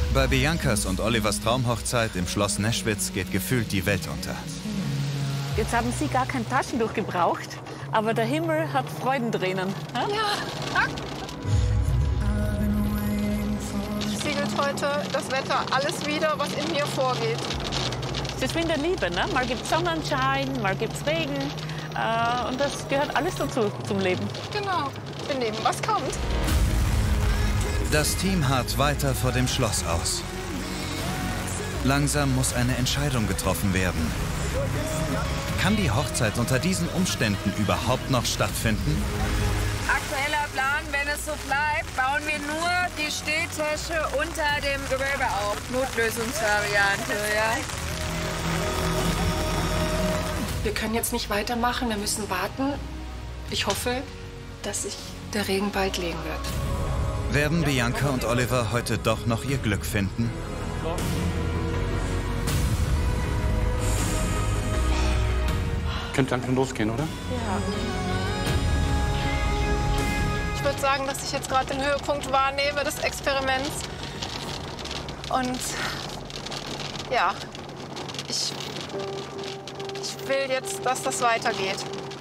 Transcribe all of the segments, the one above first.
Bei Biancas und Olivers Traumhochzeit im Schloss Neschwitz geht gefühlt die Welt unter. Jetzt haben Sie gar kein Taschentuch gebraucht, aber der Himmel hat Freudentränen. Ja. Spiegelt heute das Wetter alles wieder, was in mir vorgeht. Es ist wie in der Liebe, ne? Mal gibt's Sonnenschein, mal gibt's Regen. Und das gehört alles dazu, zum Leben. Genau, wir nehmen, was kommt. Das Team harrt weiter vor dem Schloss aus. Langsam muss eine Entscheidung getroffen werden. Kann die Hochzeit unter diesen Umständen überhaupt noch stattfinden? Aktueller Plan, wenn es so bleibt, bauen wir nur die Stehtische unter dem Gewölbe auf. Notlösungsvariante, ja. Wir können jetzt nicht weitermachen, wir müssen warten. Ich hoffe, dass sich der Regen bald legen wird. Werden Bianca und Oliver heute doch noch ihr Glück finden? Könnte dann schon losgehen, oder? Ja. Ich würde sagen, dass ich jetzt gerade den Höhepunkt wahrnehme des Experiments. Und ja, ich will jetzt, dass das weitergeht.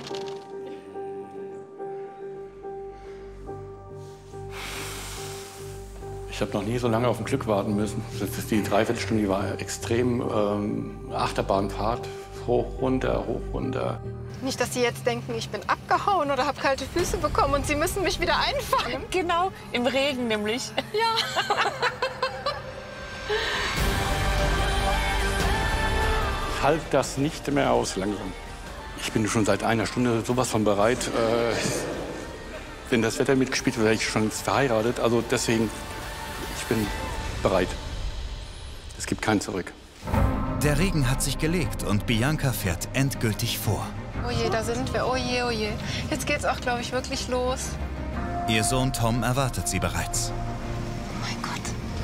Ich habe noch nie so lange auf ein Glück warten müssen. Das ist die Dreiviertelstunde, die war extrem Achterbahnfahrt. Hoch, runter, hoch, runter. Nicht, dass Sie jetzt denken, ich bin abgehauen oder habe kalte Füße bekommen und Sie müssen mich wieder einfangen. Genau, im Regen nämlich. Ja. Ich halte das nicht mehr aus langsam. Ich bin schon seit einer Stunde sowas von bereit. Wenn das Wetter mitgespielt wird, wäre ich schon verheiratet. Also deswegen, ich bin bereit. Es gibt kein Zurück. Der Regen hat sich gelegt und Bianca fährt endgültig vor. Oh je, da sind wir. Oh je, oh je. Jetzt geht's auch, glaube ich, wirklich los. Ihr Sohn Tom erwartet sie bereits. Oh mein Gott.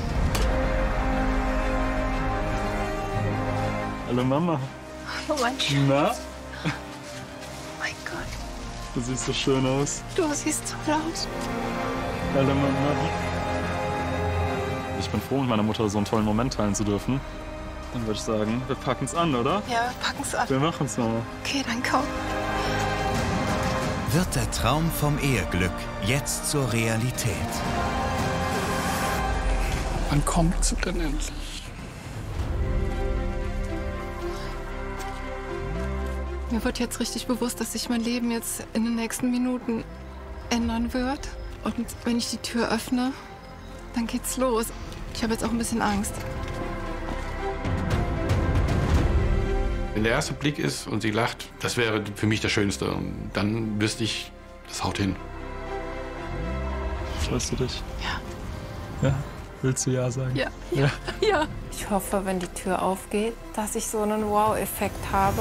Hallo Mama. Hallo mein Schatz. Na? Oh mein Gott. Du siehst so schön aus. Du siehst toll aus. Hallo Mama. Ich bin froh, mit meiner Mutter so einen tollen Moment teilen zu dürfen. Dann würde ich sagen, wir packen's an, oder? Ja, wir packen's an. Wir machen's, Mama. Okay, dann komm. Wird der Traum vom Eheglück jetzt zur Realität? Wann kommt's denn endlich? Mir wird jetzt richtig bewusst, dass sich mein Leben jetzt in den nächsten Minuten ändern wird. Und wenn ich die Tür öffne, dann geht's los. Ich habe jetzt auch ein bisschen Angst. Wenn der erste Blick ist und sie lacht, das wäre für mich das Schönste. Und dann wüsste ich, das haut hin. Freust du dich? Ja. Ja? Willst du ja sagen? Ja. Ja. Ja. Ich hoffe, wenn die Tür aufgeht, dass ich so einen Wow-Effekt habe.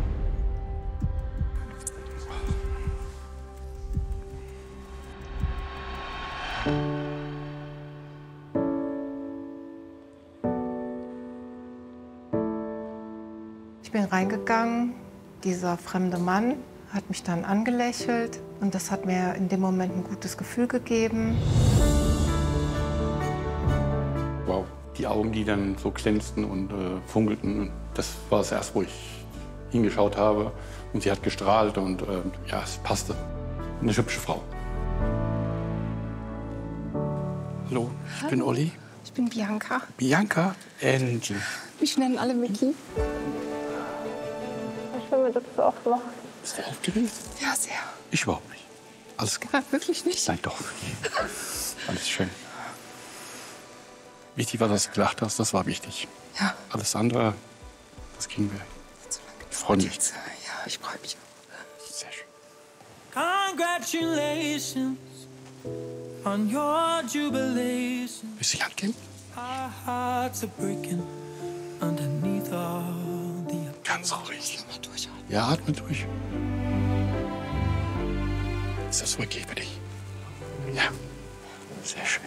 Ich bin reingegangen. Dieser fremde Mann hat mich dann angelächelt. Und das hat mir in dem Moment ein gutes Gefühl gegeben. Wow. Die Augen, die dann so glänzten und funkelten, das war das erste, wo ich hingeschaut habe. Und sie hat gestrahlt und ja, es passte. Eine hübsche Frau. Hallo, ich bin Olli. Ich bin Bianca. Bianca, endlich. Mich nennen alle Micky. Ich will mir das so oft machen. Bist du aufgeregt? Ja, sehr. Ich überhaupt nicht. Alles gut. Ja, wirklich nicht. Nein, doch. Alles schön. Wichtig war, dass du gelacht hast, das war wichtig. Ja. Alles andere, das kriegen wir. Ich freue mich. Ja, ich freue mich auch. Sehr schön. Congratulations on your jubilation. Willst du die Hand geben? Our hearts are breaking underneath all the... Ganz ruhig. Ja, atme durch. Ist das wirklich für dich? Ja. Sehr schön.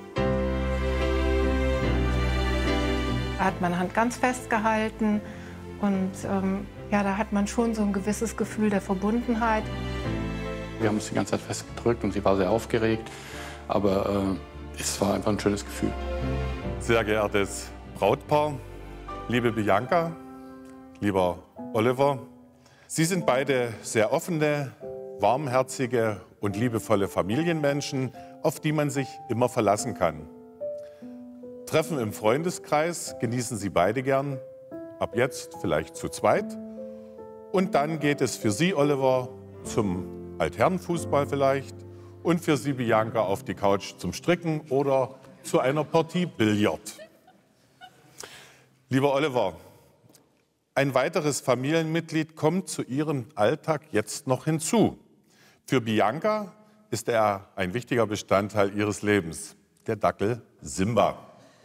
Er hat meine Hand ganz fest gehalten und ja, da hat man schon so ein gewisses Gefühl der Verbundenheit. Wir haben uns die ganze Zeit festgedrückt und sie war sehr aufgeregt, aber es war einfach ein schönes Gefühl. Sehr geehrtes Brautpaar, liebe Bianca, lieber Oliver, Sie sind beide sehr offene, warmherzige und liebevolle Familienmenschen, auf die man sich immer verlassen kann. Treffen im Freundeskreis genießen Sie beide gern, ab jetzt vielleicht zu zweit. Und dann geht es für Sie, Oliver, zum Altherrenfußball vielleicht und für Sie, Bianca, auf die Couch zum Stricken oder zu einer Partie Billard. Lieber Oliver, ein weiteres Familienmitglied kommt zu Ihrem Alltag jetzt noch hinzu. Für Bianca ist er ein wichtiger Bestandteil ihres Lebens, der Dackel Simba.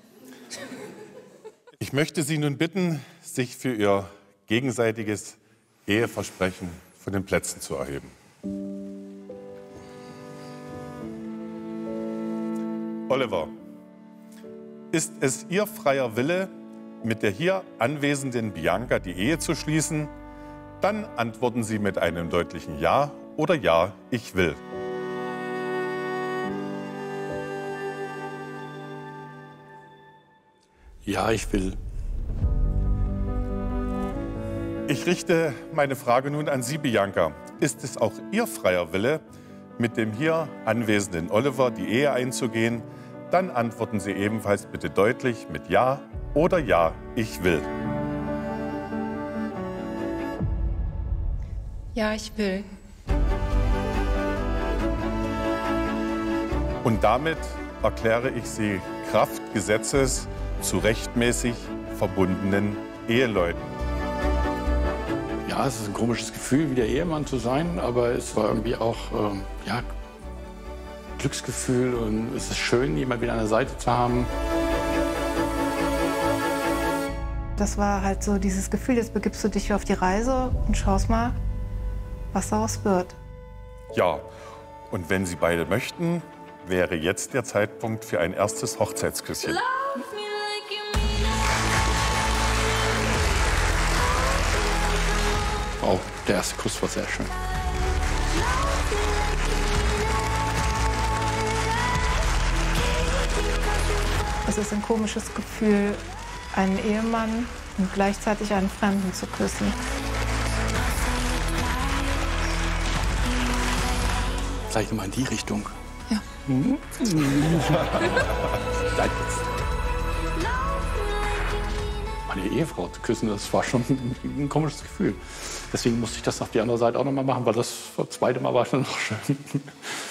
Ich möchte Sie nun bitten, sich für Ihr gegenseitiges Eheversprechen von den Plätzen zu erheben. Oliver, ist es Ihr freier Wille, mit der hier anwesenden Bianca die Ehe zu schließen? Dann antworten Sie mit einem deutlichen Ja oder Ja, ich will. Ja, ich will. Ich richte meine Frage nun an Sie, Bianca. Ist es auch Ihr freier Wille, mit dem hier anwesenden Oliver die Ehe einzugehen? Dann antworten Sie ebenfalls bitte deutlich mit Ja oder Ja, ich will. Ja, ich will. Und damit erkläre ich Sie Kraft Gesetzes zu rechtmäßig verbundenen Eheleuten. Ja, es ist ein komisches Gefühl, wieder Ehemann zu sein, aber es war irgendwie auch ja, Glücksgefühl und es ist schön, jemanden wieder an der Seite zu haben. Das war halt so dieses Gefühl, jetzt begibst du dich auf die Reise und schaust mal, was daraus wird. Ja, und wenn Sie beide möchten, wäre jetzt der Zeitpunkt für ein erstes Hochzeitsküsschen. Auch der erste Kuss war sehr schön. Es ist ein komisches Gefühl, einen Ehemann und gleichzeitig einen Fremden zu küssen. Vielleicht nochmal in die Richtung. Ja. Meine Ehefrau zu küssen, das war schon ein komisches Gefühl. Deswegen musste ich das auf die andere Seite auch noch mal machen, weil das zweite Mal war schon noch schön.